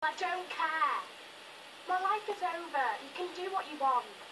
I don't care. My life is over. You can do what you want.